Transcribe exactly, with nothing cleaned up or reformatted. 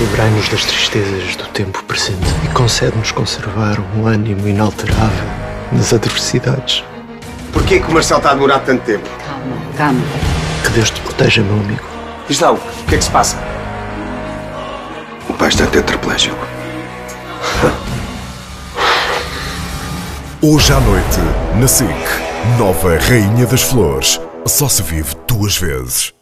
livrai-nos das tristezas do tempo presente e concede-nos conservar um ânimo inalterável nas adversidades. Porquê que o Marcelo está a demorar tanto tempo? Calma, calma. Que Deus te proteja, meu amigo. Diz lá, o que é que se passa? O pai está tetraplégico. Hoje à noite, na SIC, nova Rainha das Flores. Só se vive duas vezes.